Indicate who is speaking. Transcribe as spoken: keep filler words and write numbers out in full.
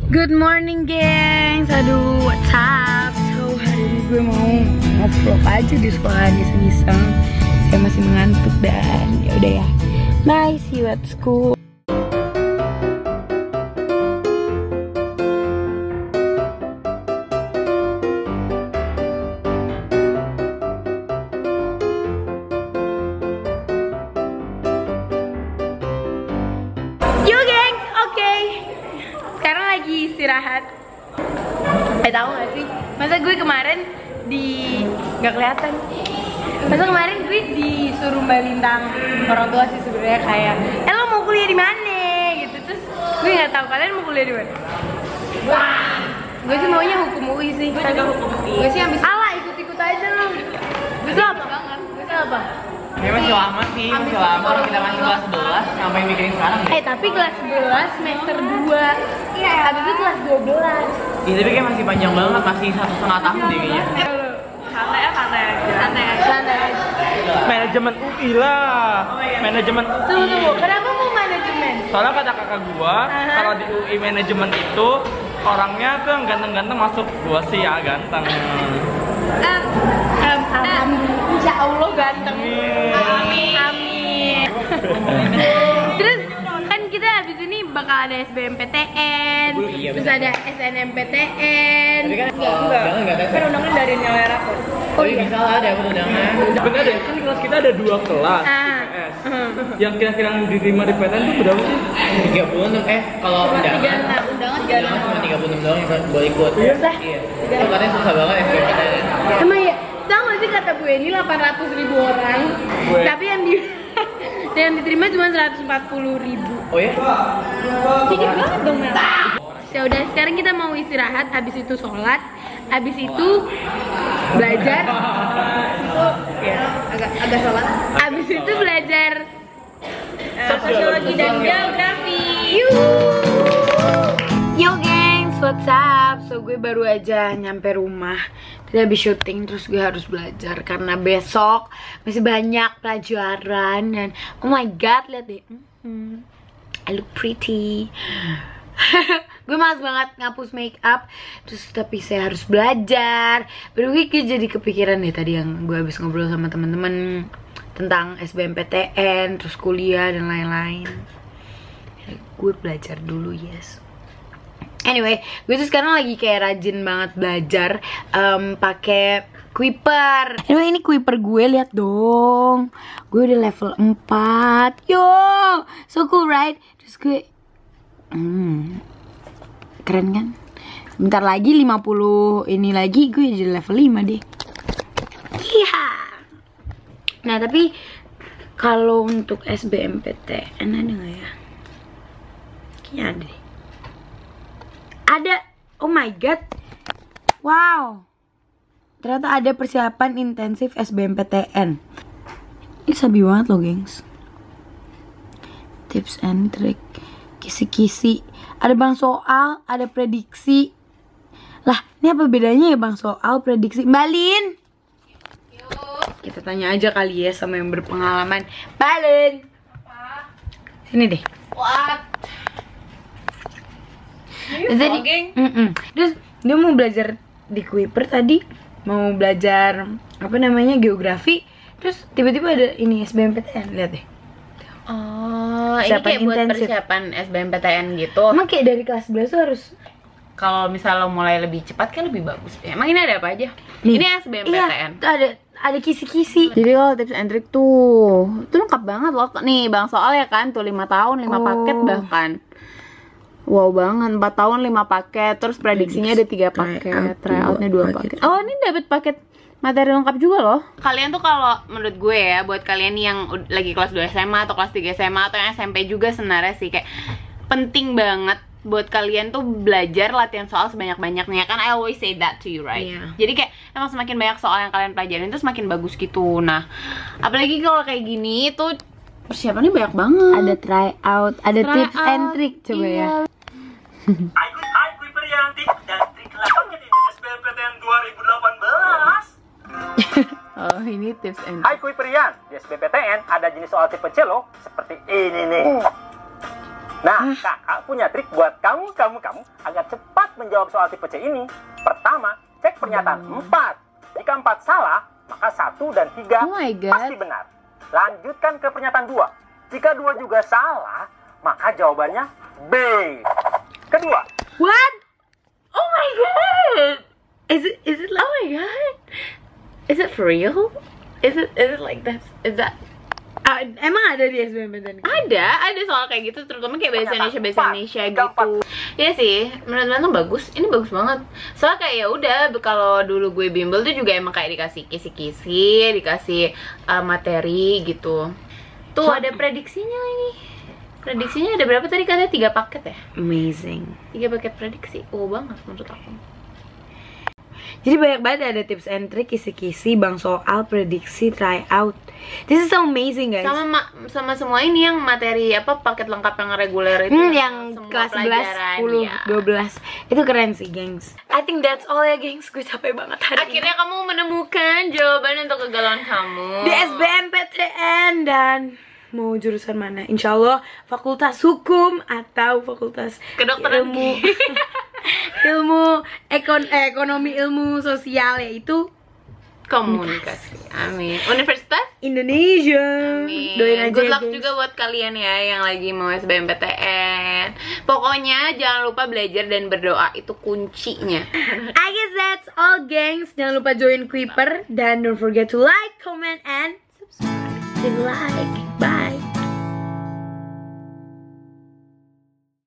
Speaker 1: Good morning gengs. Aduh, what's up? So hari ini gue mau nge-vlog aja di sekolah iseng-iseng. Saya masih mengantuk dan ya udah ya. Bye, see you at school. Yo gengs, oke. Okay. Sekarang lagi istirahat. Eh tahu gak sih? Masa gue kemarin di nggak kelihatan. Masa kemarin gue disuruh Mbak Lintang orang tua sih sebenarnya kayak, eh lo mau kuliah di mana? Gitu terus gue nggak tahu kalian mau kuliah di mana. Wah, gue sih maunya hukum U I sih. Gue juga hukum U I. Gue sih ambis. Alah ikut-ikut aja lo. Gue sih apa? Gue sih apa?
Speaker 2: Ya masih lama sih, masih lama orang kita masih kelas sebelas, ngapain mikirin sekarang?
Speaker 1: Eh tapi kelas sebelas semester dua. Iya, habis itu kelas dua belas.
Speaker 2: Iya tapi kayak masih panjang banget, masih satu setengah tahun deh kayaknya.
Speaker 1: Santai ya, santai aja. Santai aja. Santai aja.
Speaker 2: Manajemen U I lah. Manajemen U I.
Speaker 1: Tunggu, tunggu. Kenapa mau manajemen?
Speaker 2: Soalnya kata kakak gua, uh-huh. kalau di U I manajemen itu orangnya tuh yang ganteng-ganteng masuk. Gua sih ya ganteng.
Speaker 1: Um, um, Alhamdulillah. Insya Allah ganteng. Amin. Amin. Terus kan kita habis ini bakal ada S B M P T N, iya, terus ada S N M P T N.
Speaker 2: Tapi kan
Speaker 1: enggak, enggak.
Speaker 2: enggak
Speaker 1: Kan undangan dari nilai rapor.
Speaker 2: Oh iya bisa lah ada undangan. Bener deh, kan kelas kita ada dua kelas.
Speaker 1: Ah.
Speaker 2: P S. Yang kira-kira yang diterima di P T N itu berapa sih? tiga puluh enam eh kalau undangan.
Speaker 1: Undangan undangan
Speaker 2: cuma tiga puluh enam doang yang boleh ikut.
Speaker 1: Iya.
Speaker 2: Iya. Itu katanya susah banget S B M P T N.
Speaker 1: Emang ya? Tahu gak sih kata Bu Eni delapan ratus ribu orang, Gue. tapi yang di yang diterima cuma seratus empat puluh ribu.
Speaker 2: Oh ya?
Speaker 1: Dikit banget dong Mel. Ya udah sekarang kita mau istirahat, habis itu sholat, habis itu belajar. Ya, agak agak sholat. Habis itu belajar uh, sosiologi dan geografi. Yo gengs, what's up? So gue baru aja nyampe rumah. Tadi habis syuting terus gue harus belajar karena besok masih banyak pelajaran dan oh my god lihat deh, mm-hmm. I look pretty. Gue malas banget ngapus make up terus tapi saya harus belajar. Baru gue jadi kepikiran deh tadi yang gue habis ngobrol sama teman-teman tentang S B M P T N terus kuliah dan lain-lain. Gue belajar dulu yes. Anyway, gue tuh sekarang lagi kayak rajin banget belajar um, pakai Kuiper. Anyway, ini Kuiper gue, lihat dong. Gue udah level empat. Yo, so cool right? Terus gue hmm, keren kan? Bentar lagi lima puluh ini lagi gue jadi level lima deh. Iya. Nah, tapi kalau untuk S B M P T N ada nggak ya? Kayaknya ada deh. Ada, oh my god, wow, ternyata ada persiapan intensif S B M P T N. Ini sabi banget loh gengs. Tips and trick, kisi-kisi, ada bang soal, ada prediksi. Lah, ini apa bedanya ya bang soal, prediksi? Mbak Lin, kita tanya aja kali ya sama yang berpengalaman. Mbak Lin, sini deh. What? Jadi, mm -mm. Terus dia mau belajar di Kuiper tadi, mau belajar apa namanya geografi, terus tiba-tiba ada ini S B M P T N, lihat deh.
Speaker 3: Oh, ini kayak buat intensif. Persiapan S B M P T N gitu.
Speaker 1: Emang kayak dari kelas sebelas tuh harus.
Speaker 3: Kalau misalnya lo mulai lebih cepat kan lebih bagus. Emang ini ada apa aja? Nih. Ini S B M P T N.
Speaker 1: Iya, ada ada kisi-kisi.
Speaker 3: Jadi lo tips and trick tuh, itu lengkap banget loh. Nih bang soal ya kan, tuh lima tahun lima oh. paket bahkan. Wow banget, empat tahun lima paket, terus prediksinya ada tiga paket, tryoutnya dua paket. Oh ini dapat paket materi lengkap juga loh. Kalian tuh kalau menurut gue ya, buat kalian yang lagi kelas dua S M A atau kelas tiga S M A atau yang S M P juga sebenarnya sih kayak penting banget buat kalian tuh belajar latihan soal sebanyak-banyaknya kan. I always say that to you right. Yeah. Jadi kayak emang semakin banyak soal yang kalian pelajarin tuh semakin bagus gitu. Nah, apalagi kalau kayak gini tuh persiapannya banyak banget.
Speaker 1: Ada tryout, ada try tips out, and trick coba iya. ya.
Speaker 4: Hai Kuiper yang tips dan trik lakonnya di S B M P T N dua ribu delapan belas.
Speaker 3: Oh ini tips and
Speaker 4: Hai Kuiperian, di S B M P T N ada jenis soal tipe C loh, seperti ini nih. Nah, kakak punya trik buat kamu, kamu, kamu agar cepat menjawab soal tipe C ini. Pertama, cek pernyataan empat. Jika empat salah, maka satu dan tiga
Speaker 3: Oh my God.
Speaker 4: pasti benar. Lanjutkan ke pernyataan dua. Jika dua juga salah, maka jawabannya B. Kedua,
Speaker 1: What? Oh my god! Is it? Is it? Oh my god! Is it for real? Is it? Is it like that? Is that? Uh, emang ada di S B M P T N?
Speaker 3: Ada, ada soal kayak gitu, terutama kayak bahasa Indonesia, bahasa Indonesia
Speaker 4: Empat.
Speaker 3: gitu. Iya sih, menurut Berantem bagus. Ini bagus banget. Soalnya kayak ya udah, kalau dulu gue bimbel tuh juga emang kayak dikasih kisi-kisi, dikasih uh, materi gitu. Tuh
Speaker 1: So-
Speaker 3: ada prediksinya lagi. Prediksinya ada berapa tadi katanya? Tiga paket ya?
Speaker 1: Amazing.
Speaker 3: Tiga paket prediksi. Oh banget menurut aku.
Speaker 1: Jadi banyak banget ada tips and trick, kisi-kisi, bang soal, prediksi, try out. This is so amazing guys.
Speaker 3: Sama ma- sama semua ini yang materi apa paket lengkap yang reguler itu.
Speaker 1: Hmm, yang
Speaker 3: semua
Speaker 1: kelas sebelas,
Speaker 3: pelajaran,
Speaker 1: sepuluh,
Speaker 3: ya.
Speaker 1: dua belas. Itu keren sih, gengs. I think that's all ya, gengs. Gue capek banget hari
Speaker 3: Akhirnya kamu menemukan jawaban untuk kegalauan kamu
Speaker 1: ini. Di S B M P T N dan mau jurusan mana? Insya Allah fakultas hukum atau fakultas
Speaker 3: Kedokteran.
Speaker 1: ilmu ilmu ekon eh, ekonomi ilmu sosial, yaitu
Speaker 3: Komunikasi. Amin. Universitas?
Speaker 1: Indonesia.
Speaker 3: Amin.
Speaker 1: Doain aja
Speaker 3: Good
Speaker 1: ya,
Speaker 3: luck
Speaker 1: gengs.
Speaker 3: juga buat kalian ya yang lagi mau S B M P T N. Pokoknya jangan lupa belajar dan berdoa, itu kuncinya.
Speaker 1: I guess that's all, gengs. Jangan lupa join Creeper dan don't forget to like, comment, and subscribe. Say like. Bye.